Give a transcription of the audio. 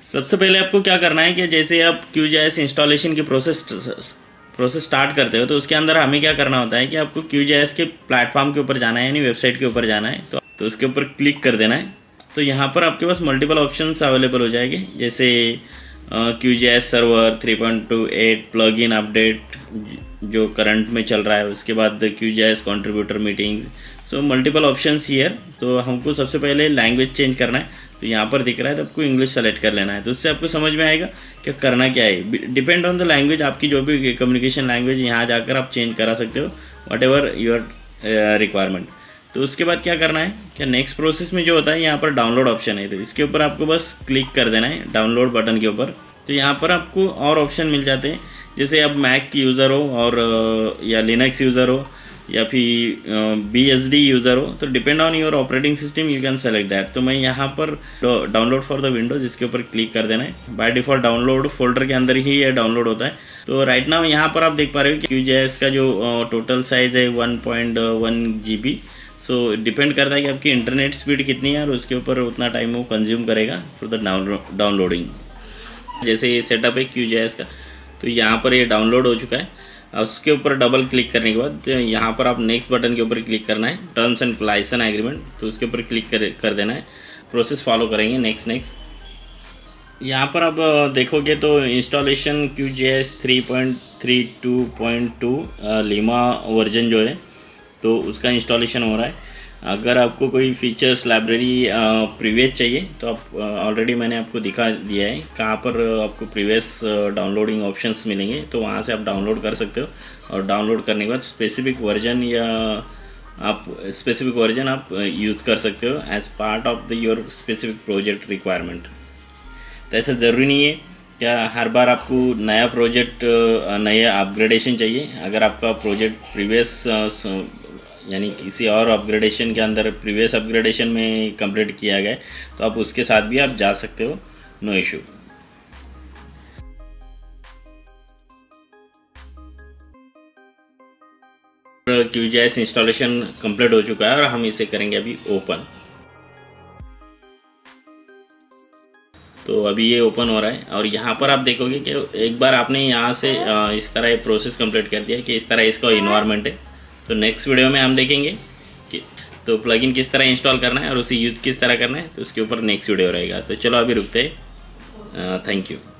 सबसे पहले आपको क्या करना है कि जैसे आप QGIS इंस्टॉलेशन की प्रोसेस स्टार्ट करते हो तो उसके अंदर हमें क्या करना होता है कि आपको QGIS के प्लेटफॉर्म के ऊपर जाना है, यानी वेबसाइट के ऊपर जाना है। तो उसके ऊपर क्लिक कर देना है। तो यहाँ पर आपके पास मल्टीपल ऑप्शंस अवेलेबल हो जाएंगे, जैसे QGIS सर्वर 3.28 प्लगइन अपडेट जो करंट में चल रहा है, उसके बाद QGIS contributor meetings, so multiple options here. तो हमको सबसे पहले लैंग्वेज चेंज करना है, तो यहाँ पर दिख रहा है तो आपको इंग्लिश सेलेक्ट कर लेना है। तो उससे आपको समझ में आएगा कि करना क्या है। डिपेंड ऑन द लैंग्वेज, आपकी जो भी कम्युनिकेशन लैंग्वेज यहाँ जाकर आप चेंज करा सकते हो, वट एवर योर रिक्वायरमेंट। तो उसके बाद क्या करना है कि नेक्स्ट प्रोसेस में जो होता है यहाँ पर डाउनलोड ऑप्शन है, तो इसके ऊपर आपको बस क्लिक कर देना है डाउनलोड बटन के ऊपर। तो यहाँ पर आपको और ऑप्शन मिल जाते हैं, जैसे आप मैक की यूज़र हो और या लिनक्स यूज़र हो या फिर BSD यूज़र हो, तो depend on your operating system you can select that. तो मैं यहाँ पर डाउनलोड फॉर द विंडोज़ इसके ऊपर क्लिक कर देना है। बाय डिफ़ॉल्ट डाउनलोड फोल्डर के अंदर ही ये डाउनलोड होता है। तो राइट नाउ यहाँ पर आप देख पा रहे हो कि QGIS का जो टोटल साइज़ है 1.1 GB। सो डिपेंड करता है कि आपकी इंटरनेट स्पीड कितनी है और उसके ऊपर उतना टाइम वो कंज्यूम करेगा फॉर द डाउनलोडिंग। जैसे ये सेटअप है QGIS का, तो यहाँ पर ये डाउनलोड हो चुका है। उसके ऊपर डबल क्लिक करने के बाद यहाँ पर आप नेक्स्ट बटन के ऊपर क्लिक करना है, टर्म्स एंड लाइसेंस एग्रीमेंट, तो उसके ऊपर क्लिक कर देना है। प्रोसेस फॉलो करेंगे, नेक्स्ट। यहाँ पर आप देखोगे तो इंस्टॉलेशन QGIS 3.32.2 लीमा वर्जन जो है तो उसका इंस्टॉलेशन हो रहा है। अगर आपको कोई फीचर्स लाइब्रेरी प्रीवियस चाहिए तो आप ऑलरेडी मैंने आपको दिखा दिया है कहाँ पर आपको प्रीवियस डाउनलोडिंग ऑप्शंस मिलेंगे, तो वहाँ से आप डाउनलोड कर सकते हो। और डाउनलोड करने के बाद स्पेसिफिक वर्जन आप यूज़ कर सकते हो as part of the your specific project requirement. तो ऐसा ज़रूरी नहीं है क्या हर बार आपको नया प्रोजेक्ट नया अपग्रेडेशन चाहिए। अगर आपका प्रोजेक्ट प्रीवियस यानी किसी और अपग्रेडेशन के अंदर प्रीवियस अपग्रेडेशन में कंप्लीट किया गया तो आप उसके साथ भी आप जा सकते हो, no issue. QGIS installation complete हो चुका है और हम इसे करेंगे अभी ओपन। तो अभी ये ओपन हो रहा है और यहाँ पर आप देखोगे कि एक बार आपने यहाँ से इस तरह ये प्रोसेस कंप्लीट कर दिया कि इस तरह इसका इन्वायरमेंट है। तो नेक्स्ट वीडियो में हम देखेंगे कि तो प्लगइन किस तरह इंस्टॉल करना है और उसे यूज़ किस तरह करना है, तो उसके ऊपर नेक्स्ट वीडियो रहेगा। तो चलो अभी रुकते हैं। Thank you.